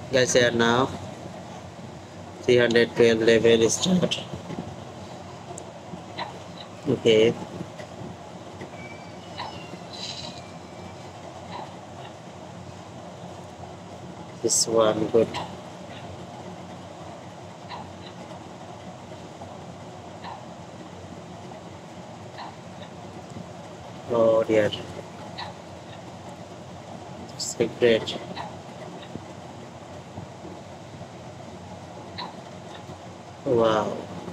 Guys, here now 312 level is start. Okay, this one good. Oh dear, so great. Wow.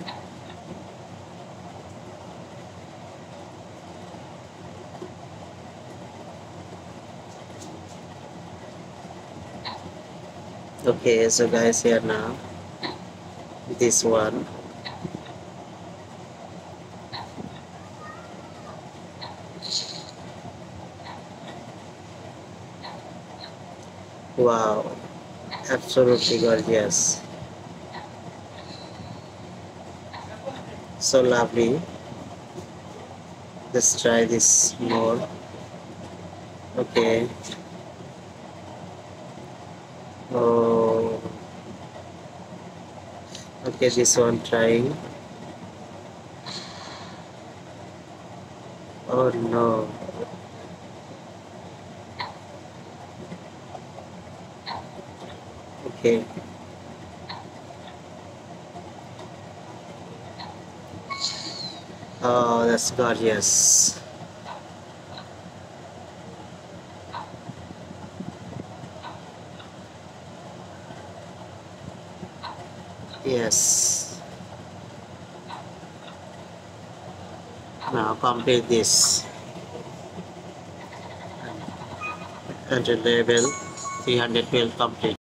Okay, so guys, here now this one. Wow, absolutely gorgeous. So lovely. Let's try this more. Okay. Oh, okay, this one trying. Oh no. Okay. Oh, that's gorgeous. Yes. Now complete this. Enter level 312 complete.